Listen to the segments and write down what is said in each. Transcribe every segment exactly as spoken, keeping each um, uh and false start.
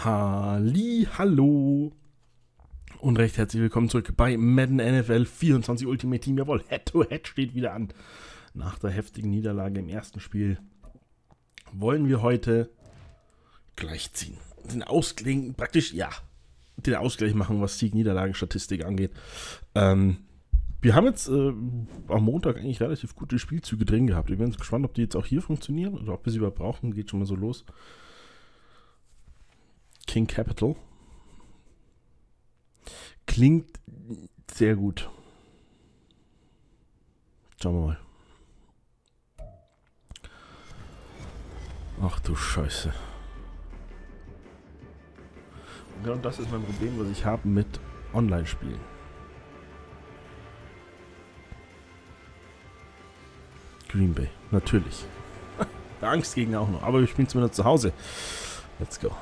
Halli, hallo und recht herzlich willkommen zurück bei Madden N F L vierundzwanzig Ultimate Team. Jawohl, Head-to-Head steht wieder an. Nach der heftigen Niederlage im ersten Spiel wollen wir heute gleichziehen. Den Ausgleich, praktisch, ja, den Ausgleich machen, was Sieg-Niederlagen-Statistik angeht. Ähm, wir haben jetzt äh, am Montag eigentlich relativ gute Spielzüge drin gehabt. Wir werden gespannt, ob die jetzt auch hier funktionieren oder ob wir sie überhaupt brauchen. Geht schon mal so los. King Capital. Klingt sehr gut. Schauen wir mal. Ach du Scheiße. Und genau das ist mein Problem, was ich habe mit Online-Spielen. Green Bay, natürlich. Angstgegner auch noch, aber wir spielen zumindest zu Hause. Let's go.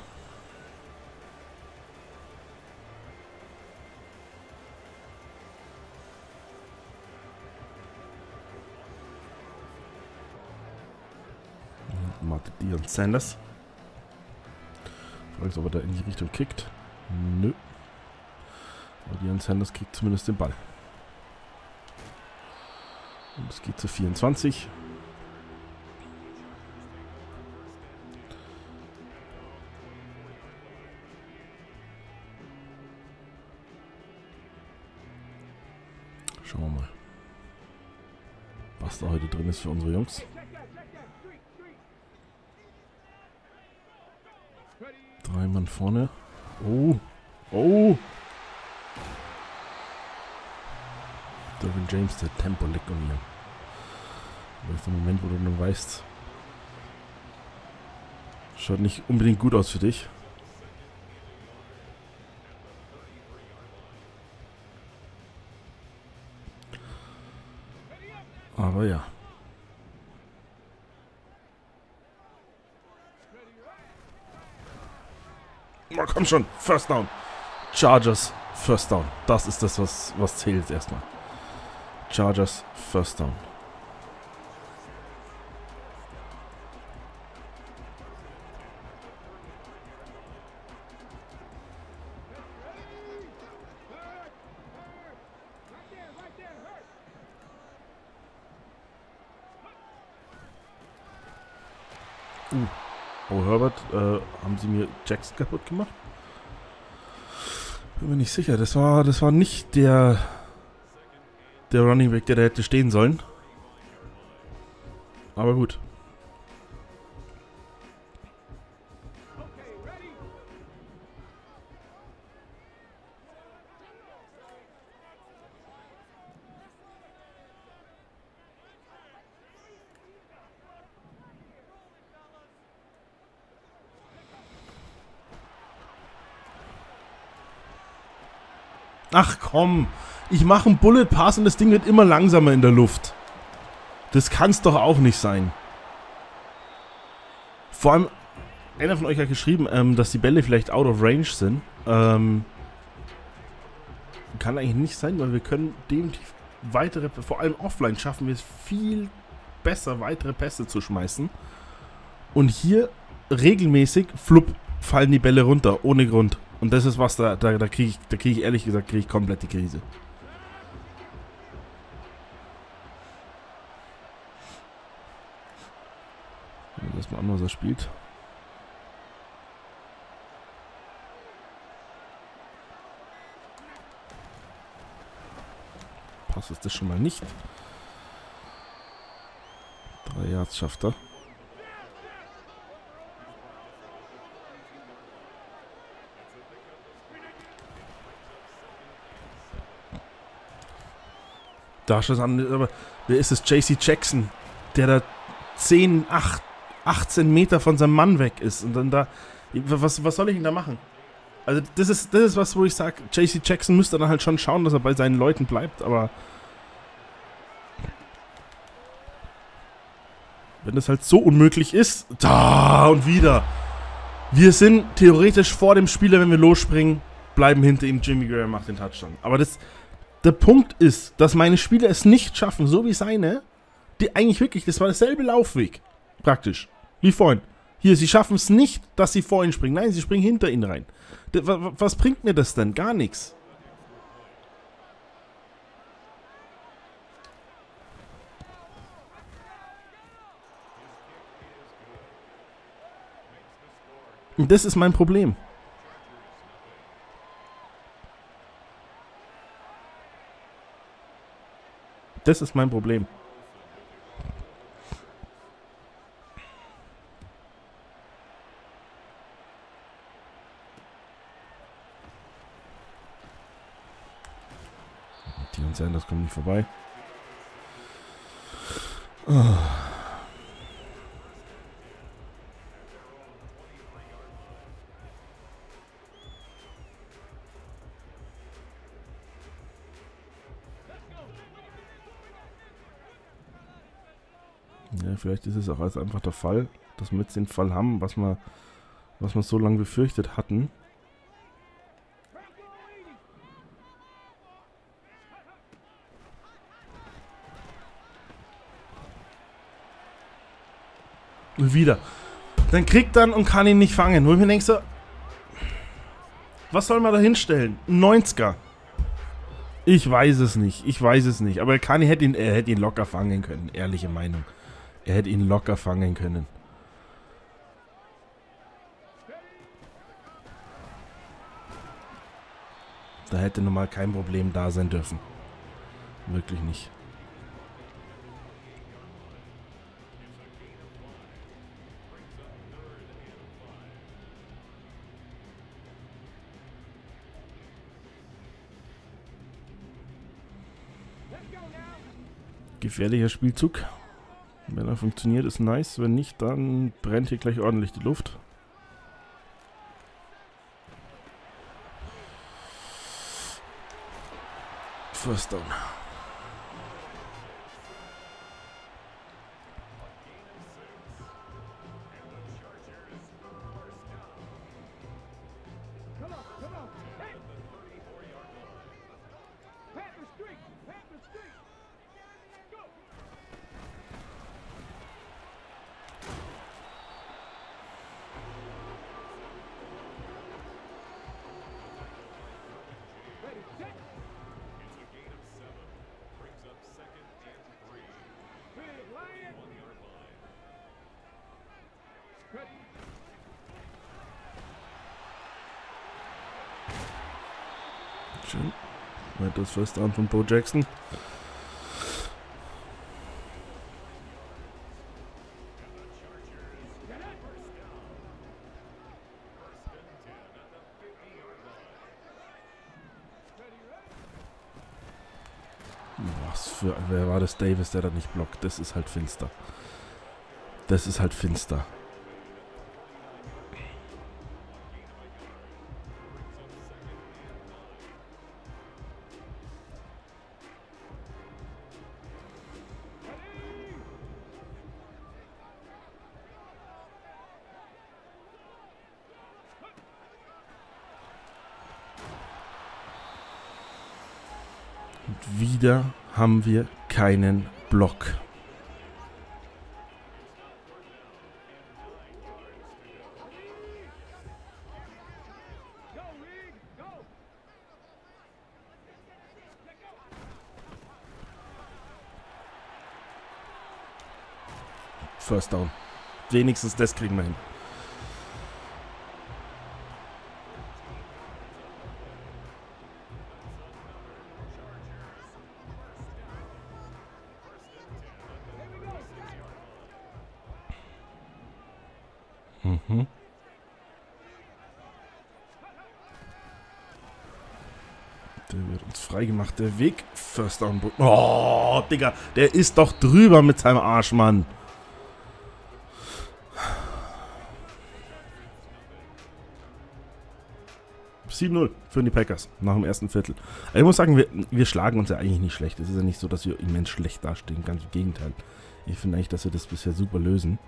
Dion Sanders. Ich weiß, ob er da in die Richtung kickt. Nö. Aber Dion Sanders kriegt zumindest den Ball. Und es geht zu vierundzwanzig. Schauen wir mal, was da heute drin ist für unsere Jungs. Drei Mann vorne. Oh. Oh. Derwin James, der Tempo liegt um hier. Das ist der Moment, wo du nur weißt, schaut nicht unbedingt gut aus für dich. Aber ja. Oh, komm schon, First Down. Chargers, First Down. Das ist das, was, was zählt erstmal. Chargers, First Down. Uh. Oh, Herbert, äh, haben sie mir Jackson kaputt gemacht? Bin mir nicht sicher. Das war, das war nicht der, der Running Back, der da hätte stehen sollen. Aber gut. Ach komm, ich mache einen Bullet Pass und das Ding wird immer langsamer in der Luft. Das kann es doch auch nicht sein. Vor allem, einer von euch hat geschrieben, ähm, dass die Bälle vielleicht out of range sind. Ähm, kann eigentlich nicht sein, weil wir können definitiv weitere, vor allem offline schaffen wir es viel besser, weitere Pässe zu schmeißen. Und hier regelmäßig, flupp, fallen die Bälle runter, ohne Grund. Und das ist was, da, da, da kriege ich, da krieg ich ehrlich gesagt, kriege ich komplett die Krise. Lass mal an, was er spielt. Pass ist das schon mal nicht. Drei Yards schafft er. Da schon an, aber wer ist es? J C Jackson, der da zehn, acht, achtzehn Meter von seinem Mann weg ist. Und dann da, was, was soll ich denn da machen? Also das ist, das ist was, wo ich sage, J C Jackson müsste dann halt schon schauen, dass er bei seinen Leuten bleibt, aber wenn das halt so unmöglich ist, da und wieder. Wir sind theoretisch vor dem Spieler, wenn wir losspringen, bleiben hinter ihm, Jimmy Graham macht den Touchdown. Aber das... Der Punkt ist, dass meine Spieler es nicht schaffen, so wie seine, die eigentlich wirklich, das war derselbe Laufweg, praktisch, wie vorhin. Hier, sie schaffen es nicht, dass sie vor ihn springen. Nein, sie springen hinter ihn rein. Was bringt mir das denn? Gar nichts. Und das ist mein Problem. Das ist mein Problem. Dion Sanders kommt nicht vorbei. Oh. Ja, vielleicht ist es auch als einfach der Fall, dass wir jetzt den Fall haben, was wir, was wir so lange befürchtet hatten. Und wieder. Dann kriegt er und kann ihn nicht fangen. Wo ich mir denke so, was soll man da hinstellen? Ein neunziger. Ich weiß es nicht. Ich weiß es nicht. Aber Kani hätte ihn, er hätte ihn locker fangen können. Ehrliche Meinung. Er hätte ihn locker fangen können. Da hätte normal kein Problem da sein dürfen. Wirklich nicht. Gefährlicher Spielzug. Wenn er funktioniert, ist nice. Wenn nicht, dann brennt hier gleich ordentlich die Luft. First down. Schön. Weiteres First Down von Bo Jackson. Was für... Wer war das? Davis, der da nicht blockt. Das ist halt finster. Das ist halt finster. Und wieder haben wir keinen Block. First Down. Wenigstens das kriegen wir hin. Mhm. Der wird uns freigemacht, der Weg. First Down. Oh, Digga, der ist doch drüber mit seinem Arsch, Mann. sieben null für die Packers nach dem ersten Viertel. Also ich muss sagen, wir, wir schlagen uns ja eigentlich nicht schlecht. Es ist ja nicht so, dass wir immens schlecht dastehen. Ganz im Gegenteil. Ich finde eigentlich, dass wir das bisher super lösen.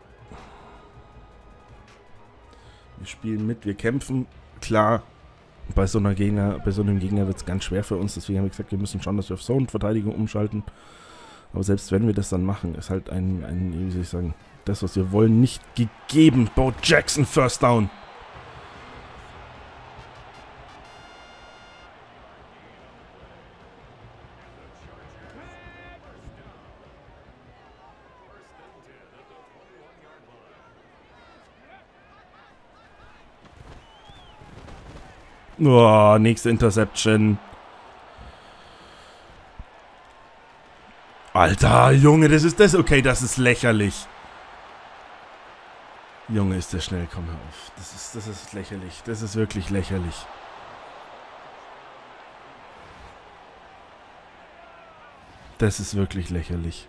Wir spielen mit, wir kämpfen. Klar, bei so einer Gegner, bei so einem Gegner wird es ganz schwer für uns. Deswegen haben wir gesagt, wir müssen schauen, dass wir auf Zone-Verteidigung umschalten. Aber selbst wenn wir das dann machen, ist halt ein, ein, wie soll ich sagen, das, was wir wollen, nicht gegeben. Bo Jackson, First Down. Oh, nächste Interception. Alter, Junge, das ist das. Okay, das ist lächerlich. Junge, ist der schnell. Komm, hör auf. Das ist, das ist lächerlich. Das ist wirklich lächerlich. Das ist wirklich lächerlich.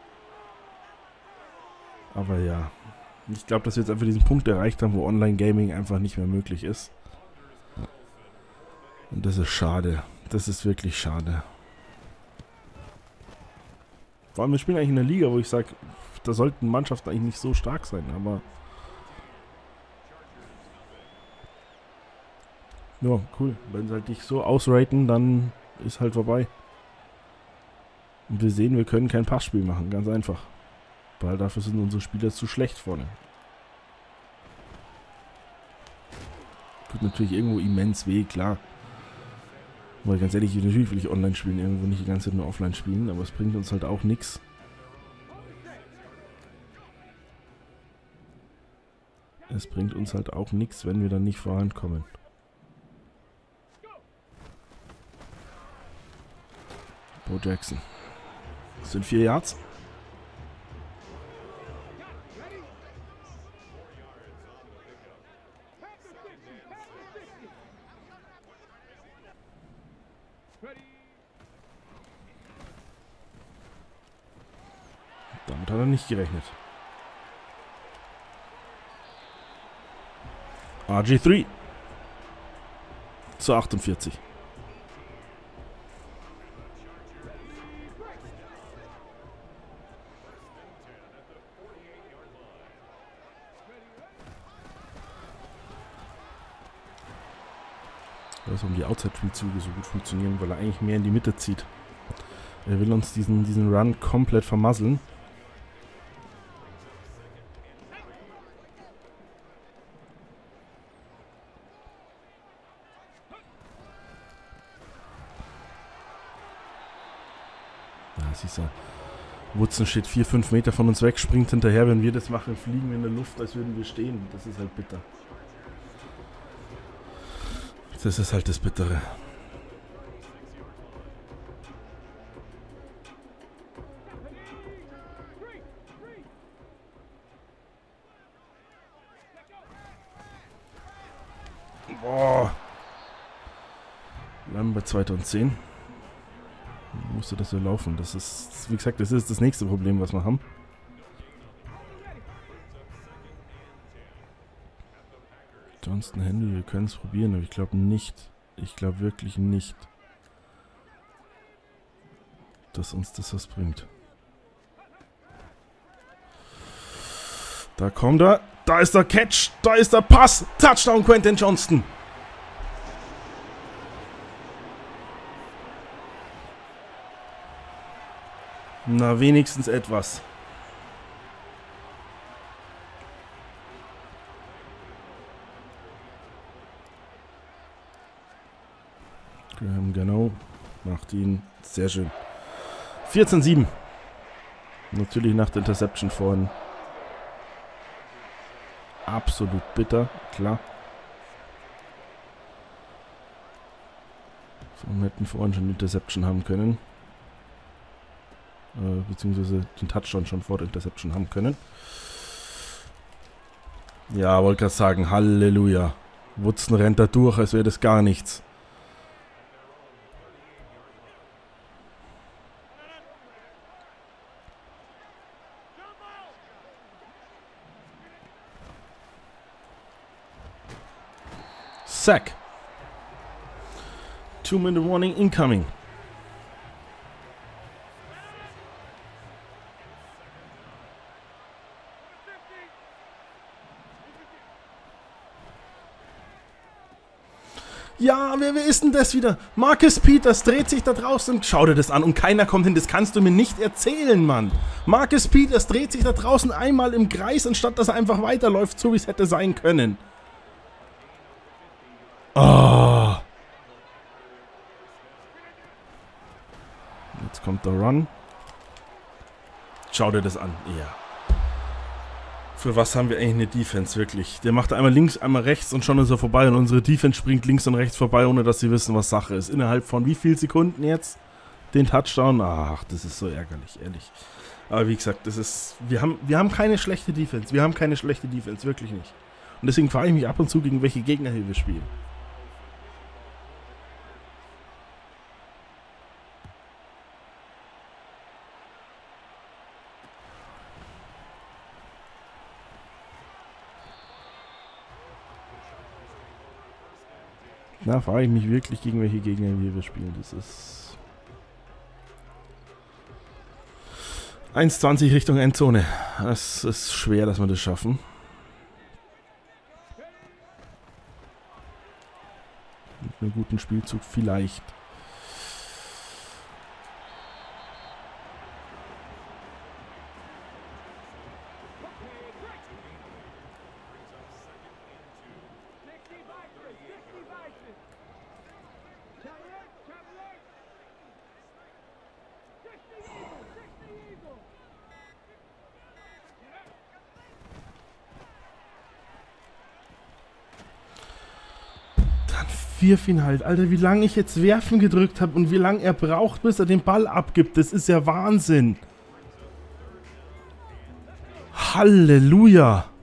Aber ja. Ich glaube, dass wir jetzt einfach diesen Punkt erreicht haben, wo Online-Gaming einfach nicht mehr möglich ist. Und das ist schade. Das ist wirklich schade. Vor allem, wir spielen eigentlich in einer Liga, wo ich sage, da sollten Mannschaften eigentlich nicht so stark sein, aber... Ja, cool. Wenn sie halt nicht so ausraten, dann ist halt vorbei. Und wir sehen, wir können kein Passspiel machen, ganz einfach. Weil dafür sind unsere Spieler zu schlecht vorne. Tut natürlich irgendwo immens weh, klar. Weil ganz ehrlich, natürlich will ich online spielen, irgendwo nicht die ganze Zeit nur offline spielen, aber es bringt uns halt auch nichts. Es bringt uns halt auch nichts, wenn wir dann nicht vorankommen. Bo Jackson. Das sind vier Yards. Damit hat er nicht gerechnet. R G drei zu achtundvierzig. Also um die Outside-Spielzüge so gut funktionieren, weil er eigentlich mehr in die Mitte zieht. Er will uns diesen, diesen Run komplett vermasseln. Ja, siehst du. Woodson steht vier, fünf Meter von uns weg, springt hinterher. Wenn wir das machen, fliegen wir in der Luft, als würden wir stehen. Das ist halt bitter. Das ist halt das Bittere. Boah. Bleiben bei zweiter und zehn. Musste das so laufen. Das ist, wie gesagt, das ist das nächste Problem, was wir haben. Johnston, Henry, wir können es probieren, aber ich glaube nicht. Ich glaube wirklich nicht, dass uns das was bringt. Da kommt er. Da ist der Catch. Da ist der Pass. Touchdown, Quentin Johnston. Na, wenigstens etwas. Graham Gano macht ihn sehr schön. vierzehn sieben. Natürlich nach der Interception vorhin. Absolut bitter, klar. Wir hätten vorhin schon die Interception haben können. Äh, beziehungsweise den Touchdown schon vor der Interception haben können. Ja, wollte gerade sagen, Halleluja. Woodson rennt da durch, als wäre das gar nichts. Sack. Two-minute warning incoming. Ja, wer, wer ist denn das wieder? Marcus Peters dreht sich da draußen. Schau dir das an und keiner kommt hin. Das kannst du mir nicht erzählen, Mann. Marcus Peters dreht sich da draußen einmal im Kreis, anstatt dass er einfach weiterläuft, so wie es hätte sein können. Oh. Jetzt kommt der Run. Schau dir das an. Ja. Für was haben wir eigentlich eine Defense, wirklich? Der macht einmal links, einmal rechts und schon ist er vorbei. Und unsere Defense springt links und rechts vorbei, ohne dass sie wissen, was Sache ist. Innerhalb von wie vielen Sekunden jetzt den Touchdown? Ach, das ist so ärgerlich, ehrlich. Aber wie gesagt, das ist, wir haben, wir haben keine schlechte Defense. Wir haben keine schlechte Defense, wirklich nicht. Und deswegen frage ich mich ab und zu, gegen welche Gegner wir spielen. Da frage ich mich wirklich, gegen welche Gegner wir spielen. Das ist eins zwanzig Richtung Endzone. Es ist schwer, dass wir das schaffen. Mit einem guten Spielzug vielleicht. Wirf ihn halt. Alter, wie lange ich jetzt Werfen gedrückt habe und wie lange er braucht, bis er den Ball abgibt. Das ist ja Wahnsinn. Halleluja.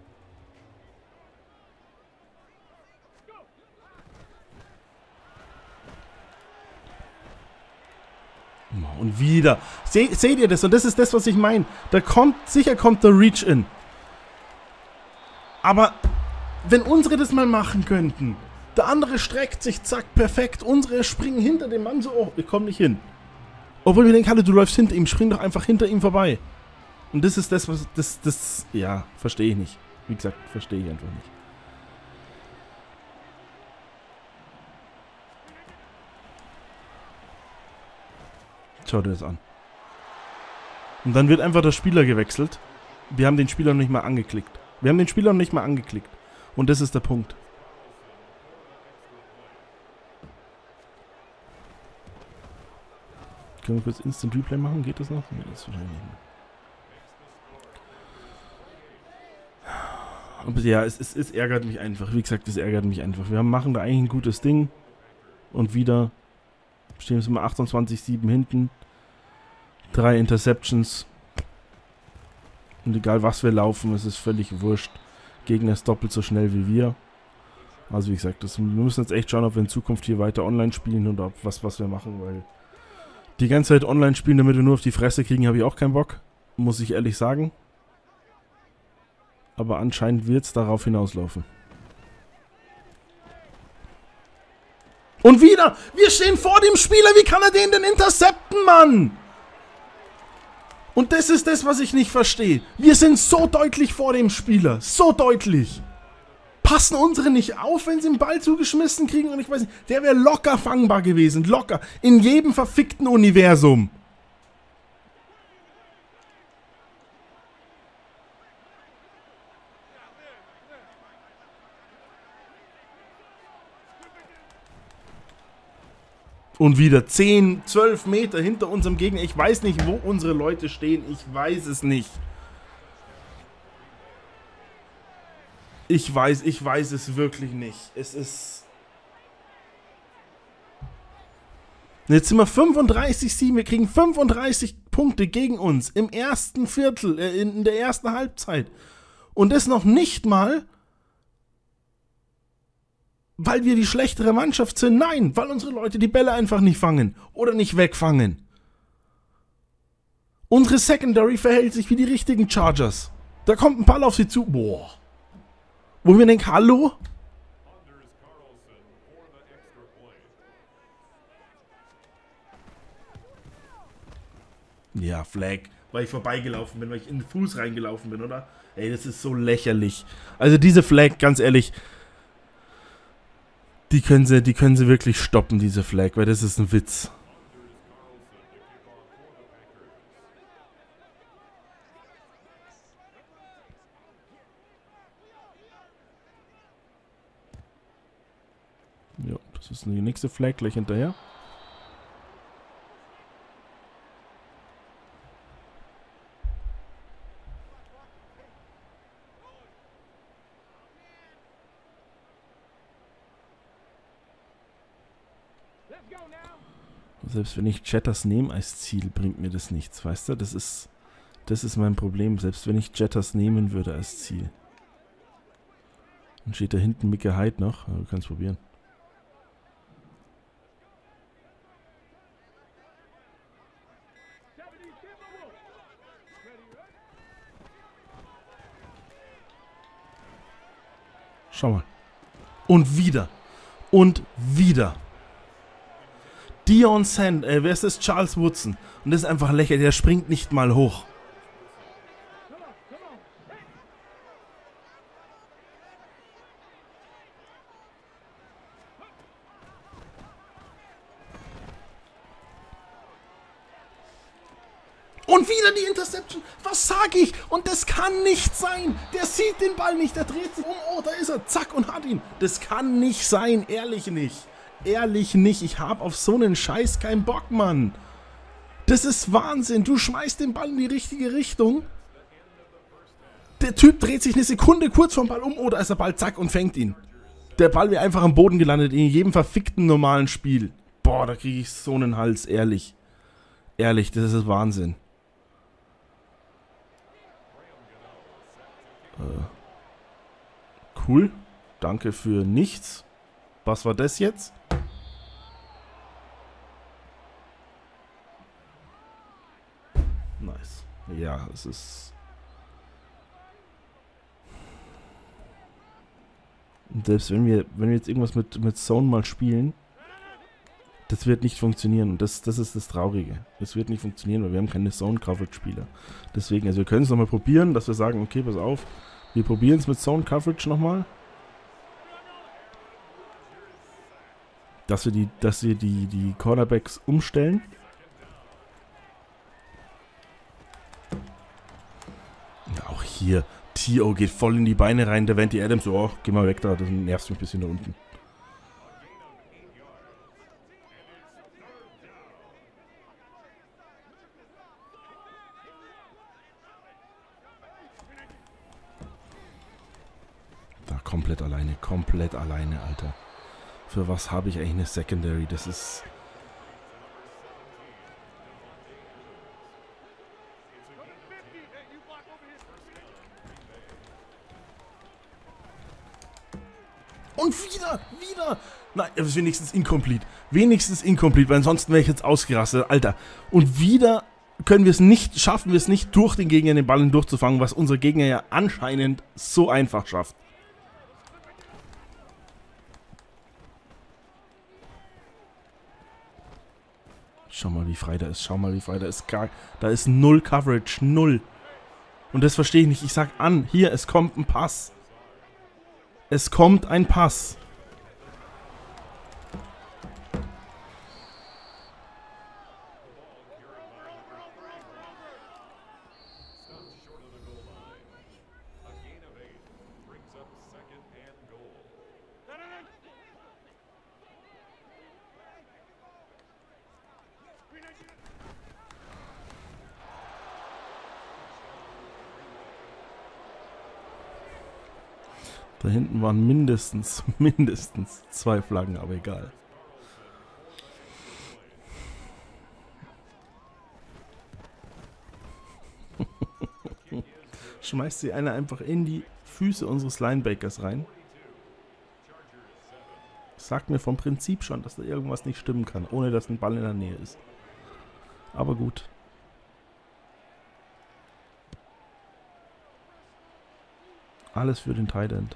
Und wieder. Se seht ihr das? Und das ist das, was ich meine. Da kommt, sicher kommt der Reach-In. Aber wenn unsere das mal machen könnten. Der andere streckt sich, zack, perfekt. Unsere springen hinter dem Mann so, oh, ich komme nicht hin. Obwohl wir denken, Halle, du läufst hinter ihm, spring doch einfach hinter ihm vorbei. Und das ist das, was, das, das, ja, verstehe ich nicht. Wie gesagt, verstehe ich einfach nicht. Schau dir das an. Und dann wird einfach der Spieler gewechselt. Wir haben den Spieler noch nicht mal angeklickt. Wir haben den Spieler noch nicht mal angeklickt. Und das ist der Punkt. Können wir kurz Instant Replay machen? Geht das noch? Nee, das ist wahrscheinlich nicht mehr. Aber ja, es, es, es ärgert mich einfach. Wie gesagt, es ärgert mich einfach. Wir machen da eigentlich ein gutes Ding. Und wieder stehen wir mal achtundzwanzig sieben hinten. Drei Interceptions. Und egal was wir laufen, es ist völlig wurscht. Gegner ist doppelt so schnell wie wir. Also wie gesagt, das, wir müssen jetzt echt schauen, ob wir in Zukunft hier weiter online spielen oder ob was, was wir machen, weil die ganze Zeit online spielen, damit wir nur auf die Fresse kriegen, habe ich auch keinen Bock. Muss ich ehrlich sagen. Aber anscheinend wird es darauf hinauslaufen. Und wieder! Wir stehen vor dem Spieler! Wie kann er den denn intercepten, Mann? Und das ist das, was ich nicht verstehe. Wir sind so deutlich vor dem Spieler. So deutlich. Passen unsere nicht auf, wenn sie den Ball zugeschmissen kriegen? Und ich weiß nicht, der wäre locker fangbar gewesen. Locker. In jedem verfickten Universum. Und wieder zehn, zwölf Meter hinter unserem Gegner. Ich weiß nicht, wo unsere Leute stehen. Ich weiß es nicht. Ich weiß, ich weiß es wirklich nicht. Es ist... Jetzt sind wir fünfunddreißig sieben. Wir kriegen fünfunddreißig Punkte gegen uns im ersten Viertel, äh, in der ersten Halbzeit. Und das noch nicht mal, weil wir die schlechtere Mannschaft sind. Nein, weil unsere Leute die Bälle einfach nicht fangen oder nicht wegfangen. Unsere Secondary verhält sich wie die richtigen Chargers. Da kommt ein Ball auf sie zu. Boah. Wo wir denken, hallo? Ja, Flag. Weil ich vorbeigelaufen bin, weil ich in den Fuß reingelaufen bin, oder? Ey, das ist so lächerlich. Also diese Flag, ganz ehrlich. Die können sie, die können sie wirklich stoppen, diese Flag, weil das ist ein Witz. Ja, das ist die nächste Flag gleich hinterher. Selbst wenn ich Jetters nehme als Ziel, bringt mir das nichts, weißt du? Das ist, das ist mein Problem. Selbst wenn ich Jetters nehmen würde als Ziel. Dann steht da hinten Micke Hyde noch. Du kannst probieren. Schau mal. Und wieder. Und wieder. Dion Sand, äh, wer ist das? Charles Woodson. Und das ist einfach lächerlich, der springt nicht mal hoch. Und wieder die Interception. Was sag ich? Und das kann nicht sein. Der sieht den Ball nicht, der dreht sich um. Oh, da ist er. Zack, und hat ihn. Das kann nicht sein, ehrlich nicht. Ehrlich nicht. Ich habe auf so einen Scheiß keinen Bock, Mann. Das ist Wahnsinn. Du schmeißt den Ball in die richtige Richtung. Der Typ dreht sich eine Sekunde kurz vom Ball um. Oh, da ist der Ball. Zack, und fängt ihn. Der Ball wäre einfach am Boden gelandet. In jedem verfickten normalen Spiel. Boah, da kriege ich so einen Hals. Ehrlich. Ehrlich, das ist Wahnsinn. Äh. Cool. Danke für nichts. Was war das jetzt? Nice. Ja, es ist... Und selbst wenn wir, wenn wir jetzt irgendwas mit, mit Zone mal spielen, das wird nicht funktionieren. Und das, das ist das Traurige. Das wird nicht funktionieren, weil wir haben keine Zone-Coverage-Spieler. Deswegen, also wir können es nochmal probieren, dass wir sagen, okay, pass auf, wir probieren es mit Zone-Coverage nochmal. Dass wir die, dass wir die, die Cornerbacks umstellen. Ja, auch hier. T O geht voll in die Beine rein. Der Davante Adams, oh, geh mal weg da, das nervt mich ein bisschen da unten. Da komplett alleine, komplett alleine, Alter. Für was habe ich eigentlich eine Secondary? Das ist... Und wieder, wieder. Nein, das ist wenigstens incomplete. Wenigstens incomplete, weil ansonsten wäre ich jetzt ausgerastet. Alter. Und wieder können wir es nicht, schaffen wir es nicht, durch den Gegner den Ball hindurchzufangen, was unser Gegner ja anscheinend so einfach schafft. Schau mal, wie frei da ist. Schau mal, wie frei da ist. Da ist null Coverage. Null. Und das verstehe ich nicht. Ich sag an, hier, es kommt ein Pass. Es kommt ein Pass. Da hinten waren mindestens, mindestens zwei Flaggen, aber egal. Schmeißt sie einer einfach in die Füße unseres Linebackers rein. Sagt mir vom Prinzip schon, dass da irgendwas nicht stimmen kann, ohne dass ein Ball in der Nähe ist. Aber gut. Alles für den Tight End.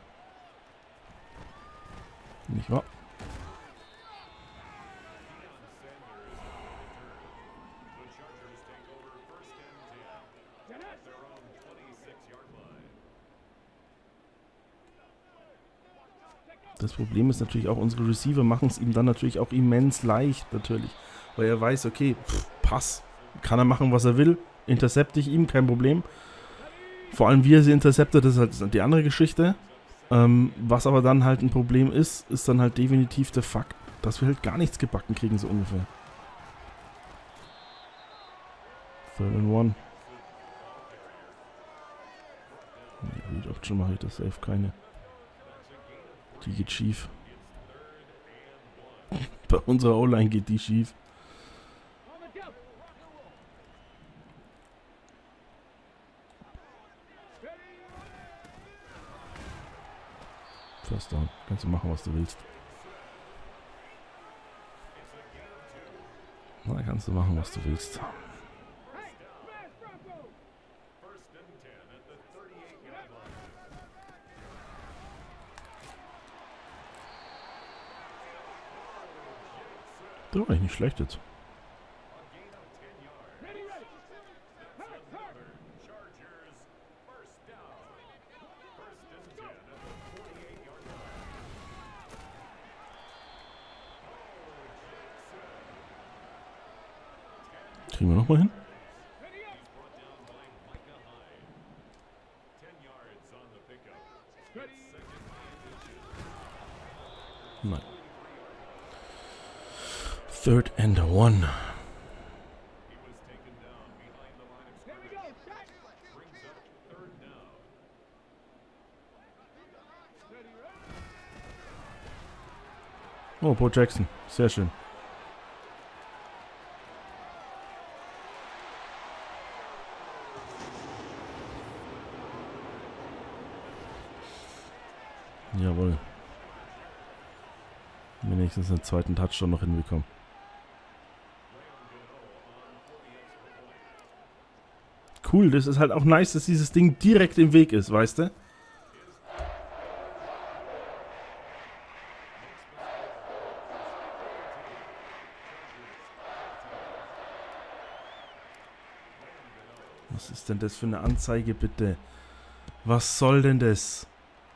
Nicht wahr? das Problem ist natürlich auch, unsere Receiver machen es ihm dann natürlich auch immens leicht, natürlich. Weil er weiß, okay, pff, Pass, kann er machen, was er will, intercepte ich ihm, kein Problem. Vor allem, wie er sie interceptet, das ist halt die andere Geschichte. Ähm, was aber dann halt ein Problem ist, ist dann halt definitiv der Fakt, dass wir halt gar nichts gebacken kriegen, so ungefähr. Third and one. Nee, Read Option mache ich das safe keine. Die geht schief. Bei unserer O-Line geht die schief. First down. Kannst du machen, was du willst. Na, kannst du machen, was du willst. Das war eigentlich nicht schlecht jetzt. Kriegen wir nochmal hin? Nein. Third and one. Oh, Bo Jackson. Sehr schön. Jawohl. Wenigstens einen zweiten Touchdown noch hinbekommen. Cool, das ist halt auch nice, dass dieses Ding direkt im Weg ist, weißt du? Was ist denn das für eine Anzeige, bitte? Was soll denn das?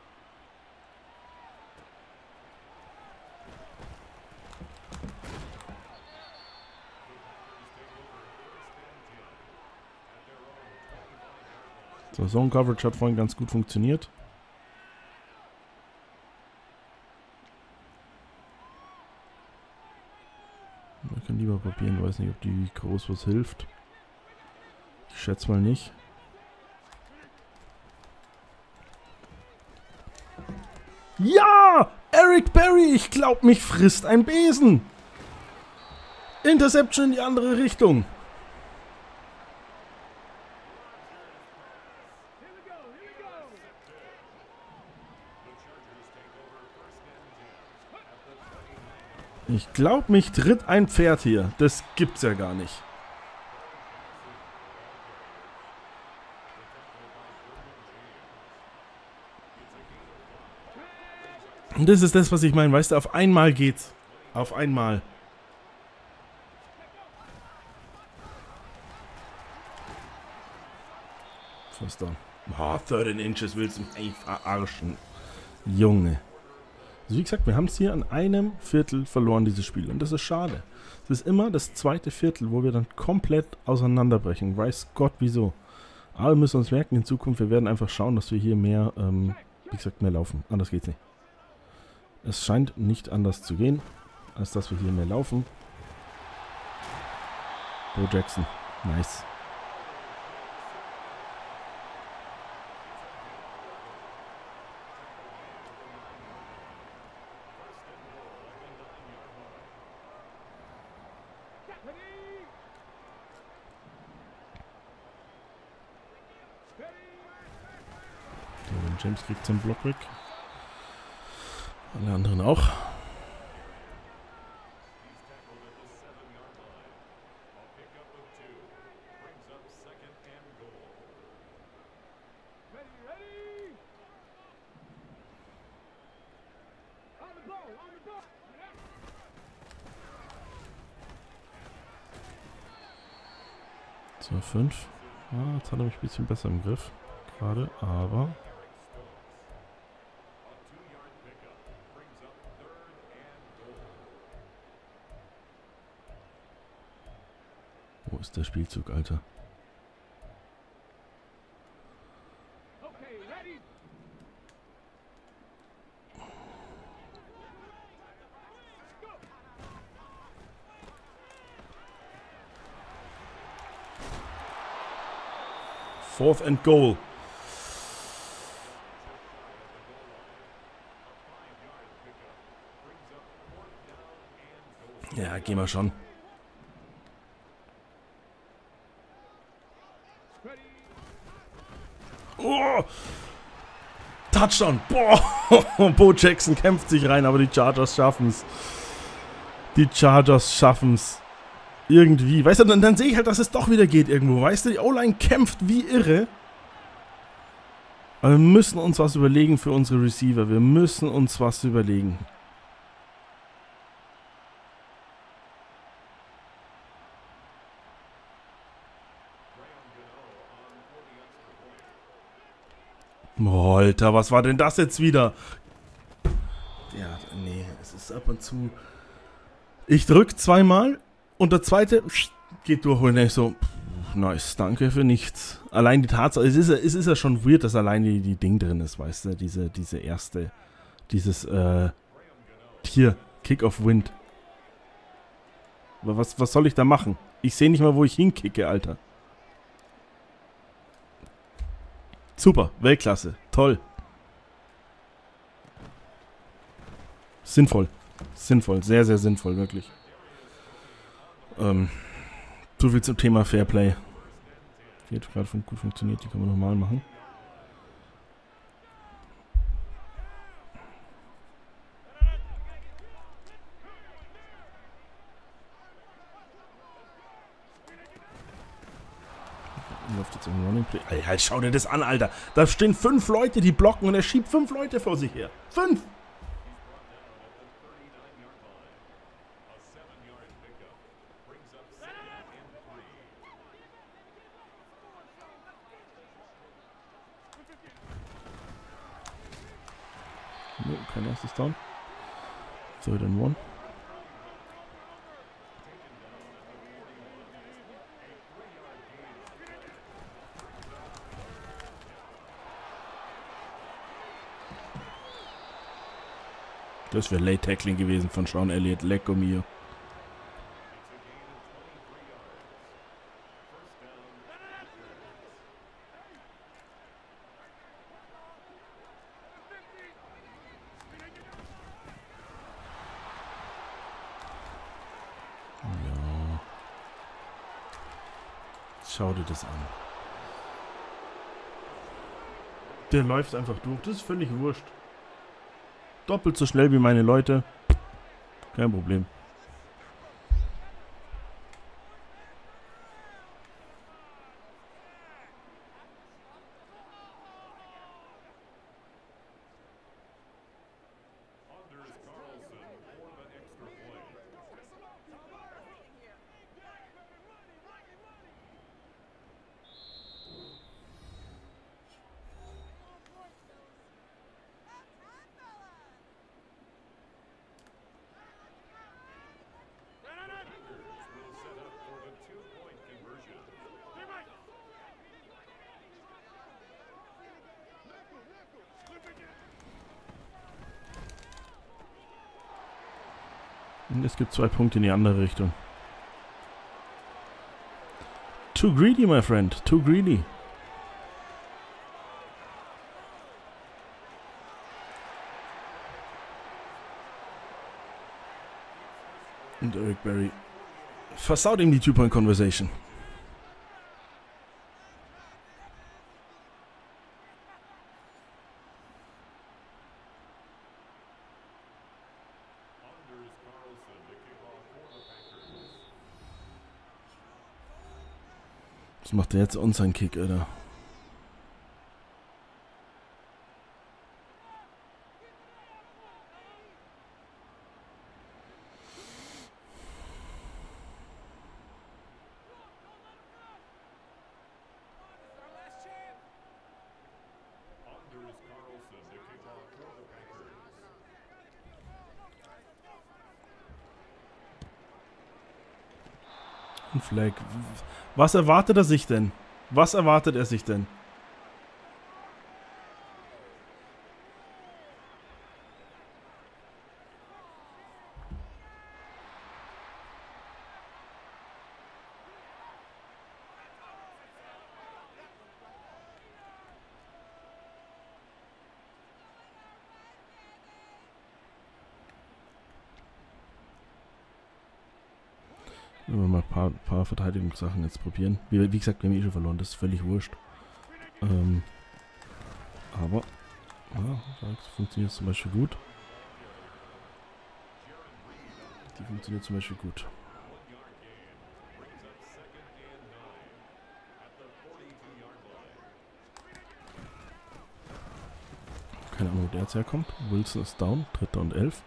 So, Zone Coverage hat vorhin ganz gut funktioniert. Wir können lieber probieren, weiß nicht, ob die groß was hilft. Ich schätze mal nicht. Ja! Eric Berry, ich glaub, mich frisst ein Besen. Interception in die andere Richtung. Ich glaube, mich tritt ein Pferd hier. Das gibt's ja gar nicht. Und das ist das, was ich meine. Weißt du, auf einmal geht's. Auf einmal. First down. Oh, thirteen inches willst du mich verarschen. Junge. Also wie gesagt, wir haben es hier an einem Viertel verloren, dieses Spiel. Und das ist schade. Es ist immer das zweite Viertel, wo wir dann komplett auseinanderbrechen. Weiß Gott, wieso. Aber wir müssen uns merken, in Zukunft, wir werden einfach schauen, dass wir hier mehr, ähm, wie gesagt, mehr laufen. Anders geht's nicht. Es scheint nicht anders zu gehen, als dass wir hier mehr laufen. Bo Jackson. Nice. James kriegt zum Block weg. Alle anderen auch. So, fünf. Ah, jetzt hat er mich ein bisschen besser im Griff. Gerade, aber... Wo ist der Spielzug, Alter? Fourth and goal. Ja, gehen wir schon. Oh! Touchdown! Boah! Bo Jackson kämpft sich rein, aber die Chargers schaffen es. Die Chargers schaffen es. Irgendwie. Weißt du, dann, dann sehe ich halt, dass es doch wieder geht irgendwo. Weißt du, die O-Line kämpft wie irre. Aber wir müssen uns was überlegen für unsere Receiver. Wir müssen uns was überlegen. Alter, was war denn das jetzt wieder? Ja, nee, es ist ab und zu... Ich drück zweimal und der zweite geht durch und ich so, nice, danke für nichts. Allein die Tatsache, es ist, es ist ja schon weird, dass allein die, die Ding drin ist, weißt du, diese, diese erste, dieses, äh, hier, Kick of Wind. Aber was, was soll ich da machen? Ich sehe nicht mal, wo ich hinkicke, Alter. Super, Weltklasse, toll. Sinnvoll, sinnvoll, sehr, sehr sinnvoll, wirklich. Ähm, so viel zum Thema Fairplay. Die hat gerade gut funktioniert, die können wir nochmal machen. Läuft jetzt im Running Play. Alter, halt, schau dir das an, Alter. Da stehen fünf Leute, die blocken und er schiebt fünf Leute vor sich her. Fünf! No, kein erstes Down. Third and one. Das wäre Late Tackling gewesen von Sean Elliott. Lecco mio. Ja. Schau dir das an. Der läuft einfach durch. Das ist völlig wurscht. Doppelt so schnell wie meine Leute. Kein Problem. Und es gibt zwei Punkte in die andere Richtung. Too greedy, my friend. Too greedy. Und Eric Berry versaut ihm die Two-Point-Conversation. Was macht er jetzt unseren Kick, Alter? Ein Flag. Was erwartet er sich denn? Was erwartet er sich denn? Wenn wir mal ein paar, paar Verteidigungssachen jetzt probieren. Wie, wie gesagt, wir haben eh schon verloren, das ist völlig wurscht. Ähm, aber, ja, das funktioniert zum Beispiel gut. Die funktioniert zum Beispiel gut. Keine Ahnung, wo der jetzt herkommt. Wilson ist down, dritter und elf.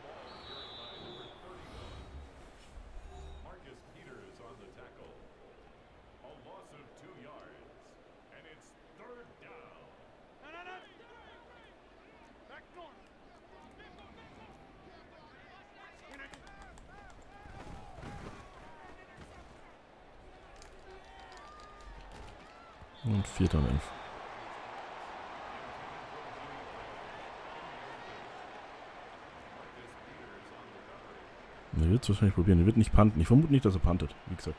Und vierter und elf. Er wird es wahrscheinlich probieren. Er wird nicht punten. Ich vermute nicht, dass er puntet, wie gesagt.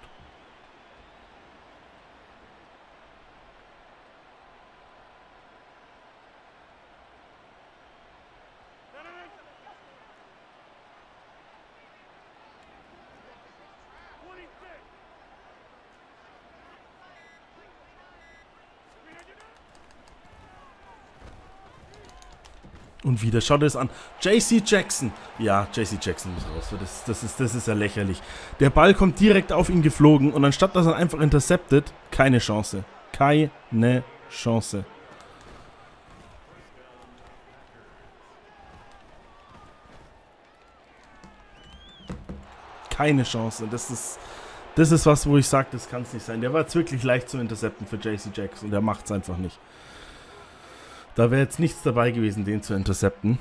Und wieder, schaut es an. J C Jackson. Ja, J C Jackson muss raus. Das, das, ist, das ist ja lächerlich. Der Ball kommt direkt auf ihn geflogen und anstatt dass er einfach interceptet, keine Chance. Keine Chance. Keine Chance. Das ist, das ist was, wo ich sage, das kann es nicht sein. Der war jetzt wirklich leicht zu intercepten für J C Jackson. Der macht es einfach nicht. Da wäre jetzt nichts dabei gewesen, den zu intercepten.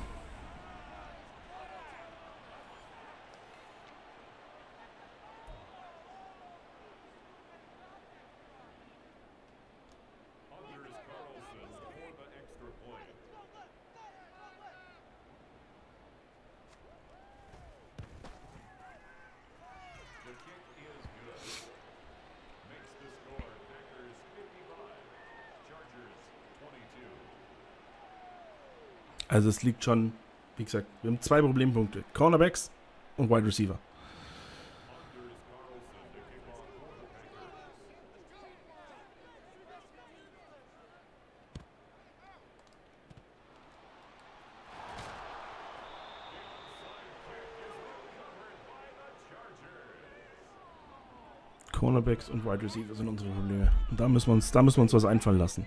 Also es liegt schon, wie gesagt, wir haben zwei Problempunkte. Cornerbacks und Wide Receiver. Cornerbacks und Wide Receiver sind unsere Probleme. Und da müssen wir uns, da müssen wir uns was einfallen lassen.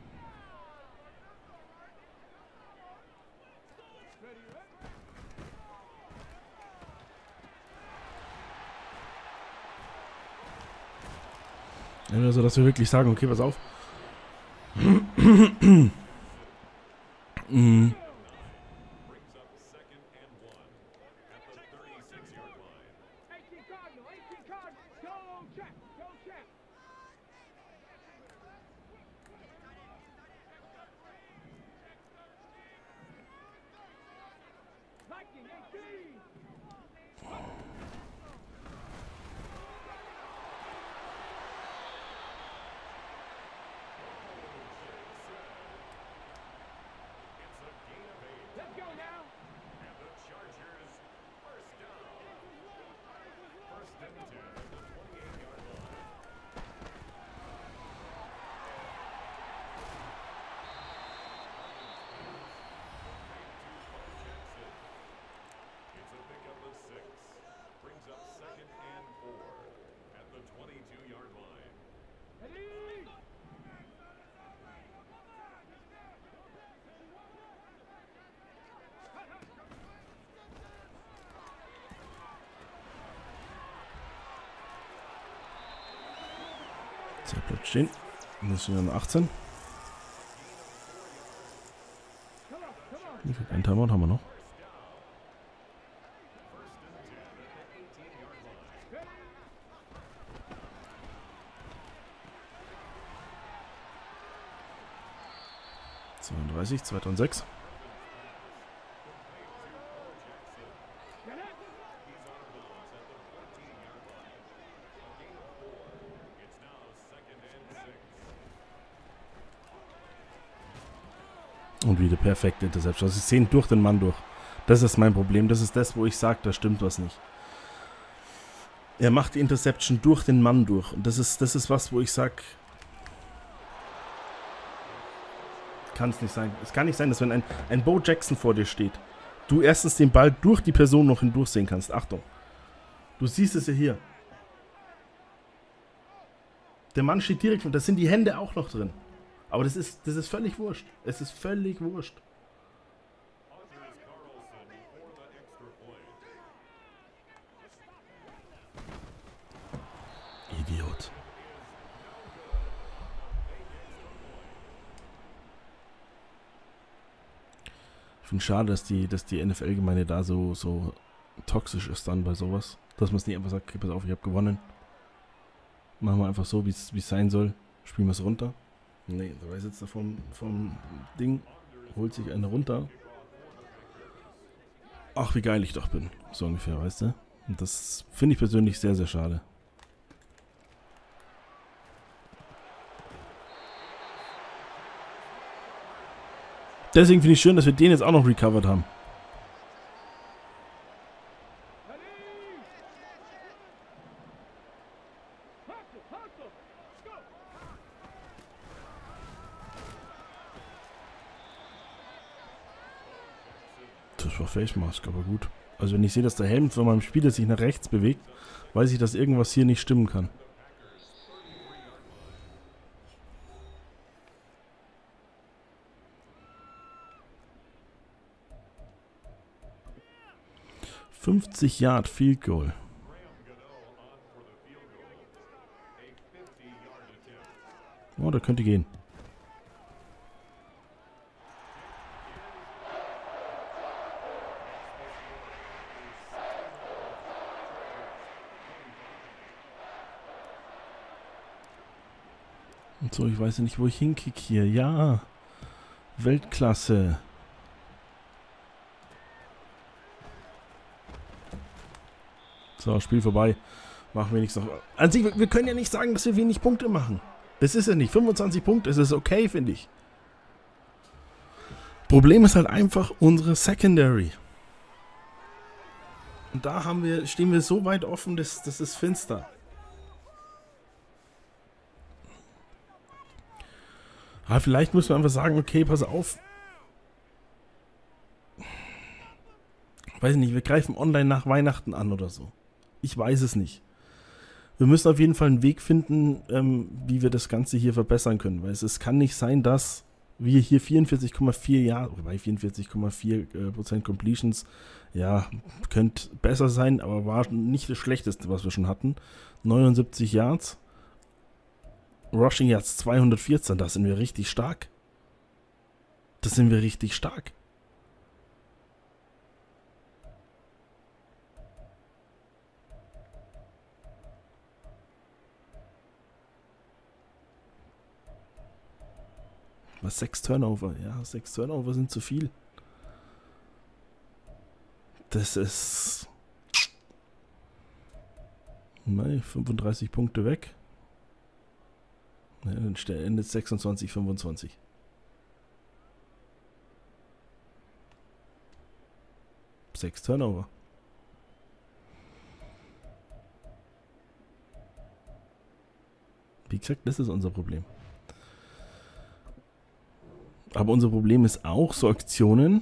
Also, dass wir wirklich sagen, okay, pass auf. mm. Der bleibt stehen. Das sind dann achtzehn. Ein Timeout haben wir noch. zweiunddreißig, zweitausendsechs. Und wieder perfekte Interception. Also sie sehen durch den Mann durch. Das ist mein Problem. Das ist das, wo ich sage, da stimmt was nicht. Er macht die Interception durch den Mann durch. Und das ist, das ist was, wo ich sage, kann es nicht sein. Es kann nicht sein, dass wenn ein, ein Bo Jackson vor dir steht, du erstens den Ball durch die Person noch hindurch sehen kannst. Achtung. Du siehst es ja hier. Der Mann steht direkt und da sind die Hände auch noch drin. Aber das ist, das ist völlig wurscht. Es ist völlig wurscht. Idiot. Ich finde es schade, dass die, dass die N F L-Gemeinde da so, so toxisch ist dann bei sowas. Dass man es nicht einfach sagt, okay, pass auf, ich habe gewonnen. Machen wir einfach so, wie es sein soll. Spielen wir es runter. Nee, dabei sitzt er vom, vom Ding, holt sich eine runter. Ach, wie geil ich doch bin. So ungefähr, weißt du? Und das finde ich persönlich sehr, sehr schade. Deswegen finde ich schön, dass wir den jetzt auch noch recovered haben. Das war Face Mask, aber gut. Also wenn ich sehe, dass der Helm von meinem Spieler sich nach rechts bewegt, weiß ich, dass irgendwas hier nicht stimmen kann. fünfzig Yard Field Goal. Oh, da könnte gehen. Und so, ich weiß ja nicht, wo ich hinkicke hier. Ja, Weltklasse. So, Spiel vorbei. Machen wir nichts noch. An sich, wir können ja nicht sagen, dass wir wenig Punkte machen. Das ist ja nicht. fünfundzwanzig Punkte, das ist okay, finde ich. Problem ist halt einfach unsere Secondary. Und da haben wir, stehen wir so weit offen, das, das ist finster. Aber vielleicht müssen wir einfach sagen, okay, pass auf. Weiß ich nicht, wir greifen online nach Weihnachten an oder so. Ich weiß es nicht. Wir müssen auf jeden Fall einen Weg finden, ähm, wie wir das Ganze hier verbessern können. Weil es, es kann nicht sein, dass wir hier vierundvierzig Komma vier Jahre, wobei vierundvierzig Komma vier Prozent Completions, ja, könnte besser sein, aber war nicht das Schlechteste, was wir schon hatten. neunundsiebzig Yards. Rushing Yards zweihundertvierzehn, da sind wir richtig stark. Das sind wir richtig stark. Was, sechs Turnover? Ja, sechs Turnover sind zu viel. Das ist... Nein, fünfunddreißig Punkte weg. Ja, dann endet sechsundzwanzig, fünfundzwanzig. Sechs Turnover. Wie gesagt, das ist unser Problem. Aber unser Problem ist auch so Aktionen.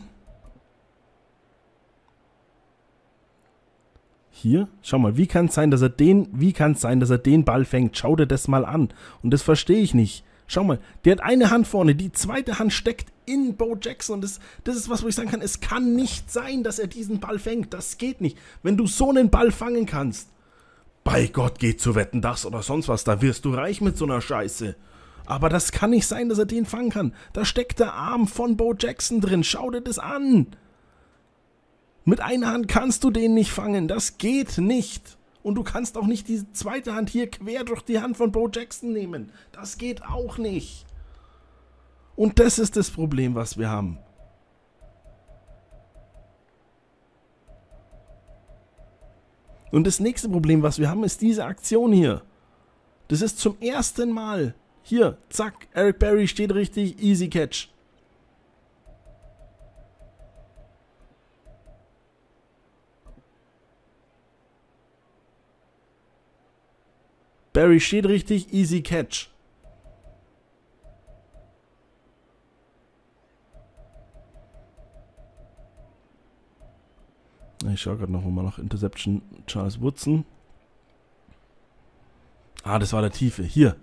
Hier, schau mal, wie kann es sein, dass er den, wie kann es sein, dass er den Ball fängt? Schau dir das mal an. Und das verstehe ich nicht. Schau mal, der hat eine Hand vorne, die zweite Hand steckt in Bo Jackson. Das, das ist was, wo ich sagen kann, es kann nicht sein, dass er diesen Ball fängt. Das geht nicht. Wenn du so einen Ball fangen kannst, bei Gott, geh zu Wetten, das oder sonst was, da wirst du reich mit so einer Scheiße. Aber das kann nicht sein, dass er den fangen kann. Da steckt der Arm von Bo Jackson drin. Schau dir das an. Mit einer Hand kannst du den nicht fangen. Das geht nicht. Und du kannst auch nicht die zweite Hand hier quer durch die Hand von Bo Jackson nehmen. Das geht auch nicht. Und das ist das Problem, was wir haben. Und das nächste Problem, was wir haben, ist diese Aktion hier. Das ist zum ersten Mal. Hier, zack, Eric Berry steht richtig, easy catch. Berry steht richtig, easy catch. Ich schaue gerade noch mal nach Interception Charles Woodson. Ah, das war der Tiefe. Hier.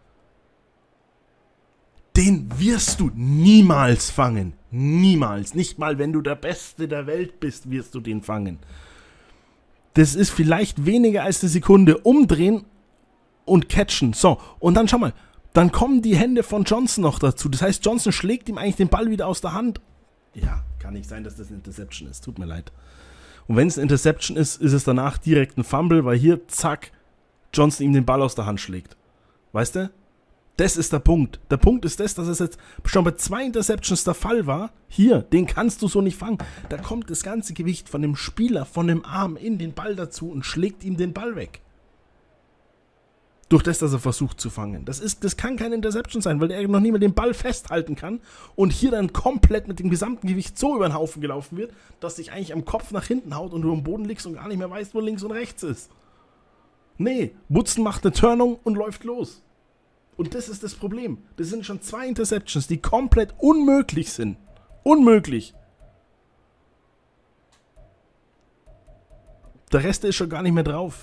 Den wirst du niemals fangen. Niemals. Nicht mal, wenn du der Beste der Welt bist, wirst du den fangen. Das ist vielleicht weniger als eine Sekunde. Umdrehen und catchen. So, und dann schau mal. Dann kommen die Hände von Johnson noch dazu. Das heißt, Johnson schlägt ihm eigentlich den Ball wieder aus der Hand. Ja, kann nicht sein, dass das eine Interception ist. Tut mir leid. Und wenn es eine Interception ist, ist es danach direkt ein Fumble, weil hier, zack, Johnson ihm den Ball aus der Hand schlägt. Weißt du? Das ist der Punkt. Der Punkt ist das, dass es jetzt schon bei zwei Interceptions der Fall war. Hier, den kannst du so nicht fangen. Da kommt das ganze Gewicht von dem Spieler, von dem Arm in den Ball dazu und schlägt ihm den Ball weg. Durch das, dass er versucht zu fangen. Das ist, das kann keine Interception sein, weil er noch nie mehr den Ball festhalten kann und hier dann komplett mit dem gesamten Gewicht so über den Haufen gelaufen wird, dass dich eigentlich am Kopf nach hinten haut und du am Boden liegst und gar nicht mehr weißt, wo links und rechts ist. Nee, Woodson macht eine Turnung und läuft los. Und das ist das Problem. Das sind schon zwei Interceptions, die komplett unmöglich sind. Unmöglich. Der Rest ist schon gar nicht mehr drauf.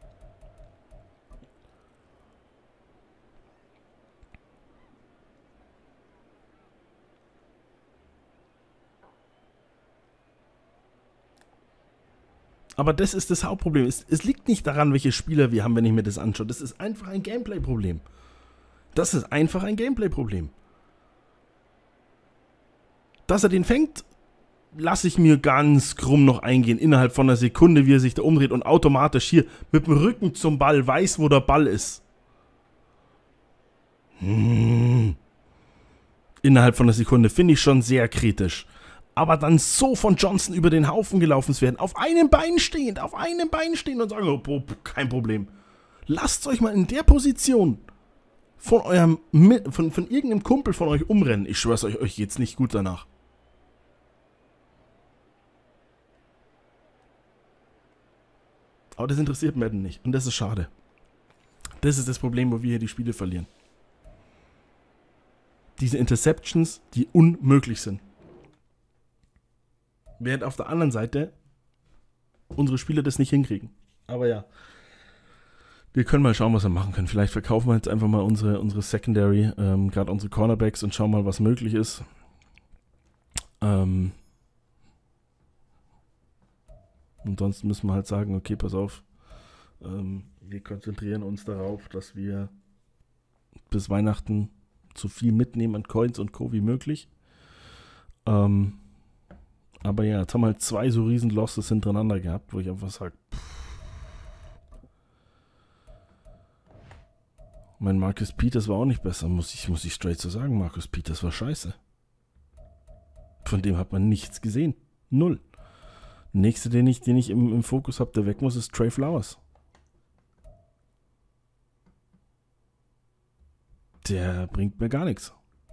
Aber das ist das Hauptproblem. Es, es liegt nicht daran, welche Spieler wir haben, wenn ich mir das anschaue. Das ist einfach ein Gameplay-Problem. Das ist einfach ein Gameplay-Problem. Dass er den fängt, lasse ich mir ganz krumm noch eingehen. Innerhalb von einer Sekunde, wie er sich da umdreht und automatisch hier mit dem Rücken zum Ball weiß, wo der Ball ist. Hm. Innerhalb von einer Sekunde finde ich schon sehr kritisch. Aber dann so von Johnson über den Haufen gelaufen zu werden, auf einem Bein stehend, auf einem Bein stehend und sagen, oh, kein Problem. Lasst euch mal in der Position von eurem, von, von irgendeinem Kumpel von euch umrennen. Ich schwör's euch, euch geht's nicht gut danach. Aber das interessiert Madden nicht und das ist schade. Das ist das Problem, wo wir hier die Spiele verlieren. Diese Interceptions, die unmöglich sind. Während auf der anderen Seite unsere Spieler das nicht hinkriegen. Aber ja, wir können mal schauen, was wir machen können. Vielleicht verkaufen wir jetzt einfach mal unsere, unsere Secondary, ähm, gerade unsere Cornerbacks und schauen mal, was möglich ist. Ähm, ansonsten müssen wir halt sagen, okay, pass auf, ähm, wir konzentrieren uns darauf, dass wir bis Weihnachten so viel mitnehmen an Coins und Co. wie möglich. Ähm, Aber ja, jetzt haben wir halt zwei so riesen Losses hintereinander gehabt, wo ich einfach sage, mein Marcus Peters war auch nicht besser, muss ich, muss ich straight so sagen. Marcus Peters war scheiße. Von dem hat man nichts gesehen. Null. Der nächste, den ich, den ich im, im Fokus habe, der weg muss, ist Trey Flowers. Der bringt mir gar nichts.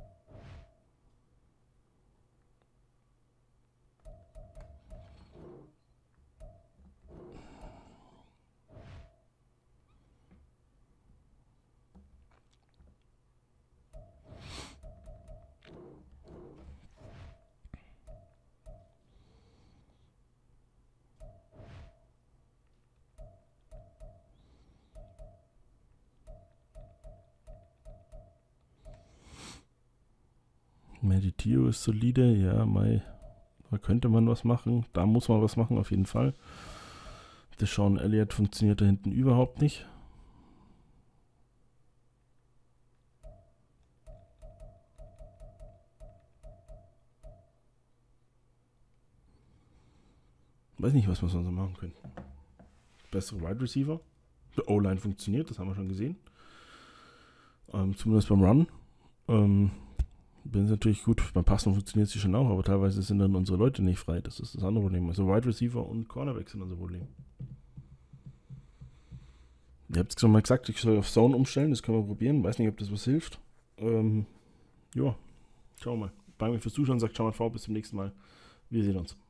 Meditio ist solide, ja, Mai, da könnte man was machen, da muss man was machen, auf jeden Fall. Der Sean Elliott funktioniert da hinten überhaupt nicht. Weiß nicht, was wir sonst noch machen können. Bessere Wide Receiver. Der O-Line funktioniert, das haben wir schon gesehen. Ähm, zumindest beim Run. Ähm, bin natürlich gut, beim Passen funktioniert es schon auch, aber teilweise sind dann unsere Leute nicht frei. Das ist das andere Problem. Also Wide Receiver und Cornerback sind unser Problem. Ihr habt es schon mal gesagt, ich soll auf Zone umstellen, das können wir probieren. Weiß nicht, ob das was hilft. Ähm, ja, schauen wir mal. Danke fürs Zuschauen, sagt Schauen V, bis zum nächsten Mal. Wir sehen uns.